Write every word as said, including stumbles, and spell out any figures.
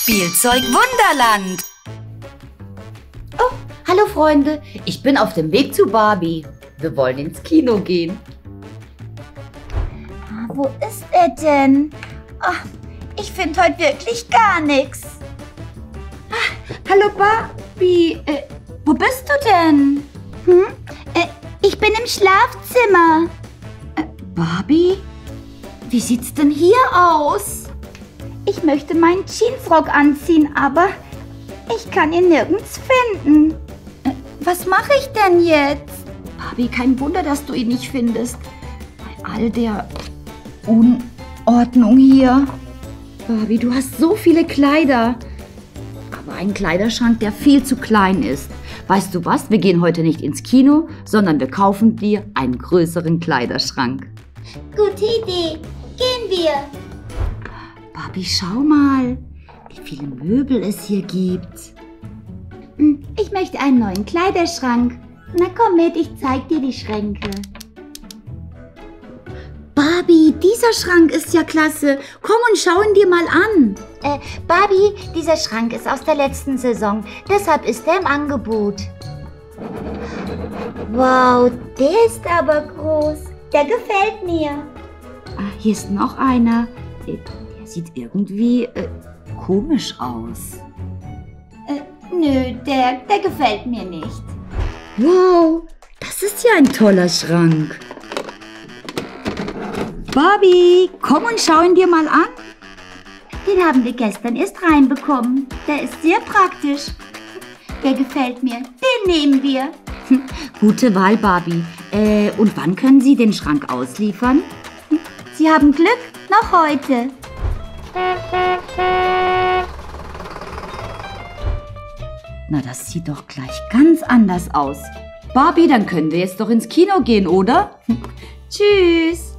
Spielzeug Wunderland. Oh, hallo Freunde, ich bin auf dem Weg zu Barbie. Wir wollen ins Kino gehen. Wo ist er denn? Ach, ich finde heute wirklich gar nichts. Hallo Barbie, äh, wo bist du denn? Hm? Äh, ich bin im Schlafzimmer. Äh, Barbie? Wie sieht's denn hier aus? Ich möchte meinen Jeansrock anziehen, aber ich kann ihn nirgends finden. Äh, was mache ich denn jetzt? Barbie, kein Wunder, dass du ihn nicht findest. Bei all der Unordnung hier. Barbie, du hast so viele Kleider. Aber ein Kleiderschrank, der viel zu klein ist. Weißt du was? Wir gehen heute nicht ins Kino, sondern wir kaufen dir einen größeren Kleiderschrank. Gute Idee. Gehen wir. Barbie, schau mal, wie viele Möbel es hier gibt. Ich möchte einen neuen Kleiderschrank. Na komm mit, ich zeig dir die Schränke. Barbie, dieser Schrank ist ja klasse. Komm und schau ihn dir mal an. Äh, Barbie, dieser Schrank ist aus der letzten Saison. Deshalb ist er im Angebot. Wow, der ist aber groß. Der gefällt mir. Ah, hier ist noch einer. Der sieht irgendwie äh, komisch aus. Äh, nö, der, der gefällt mir nicht. Wow, das ist ja ein toller Schrank. Barbie, komm und schau ihn dir mal an. Den haben wir gestern erst reinbekommen. Der ist sehr praktisch. Der gefällt mir. Den nehmen wir. Gute Wahl, Barbie. Äh, und wann können Sie den Schrank ausliefern? Sie haben Glück, noch heute. Na, das sieht doch gleich ganz anders aus. Barbie, dann können wir jetzt doch ins Kino gehen, oder? Tschüss.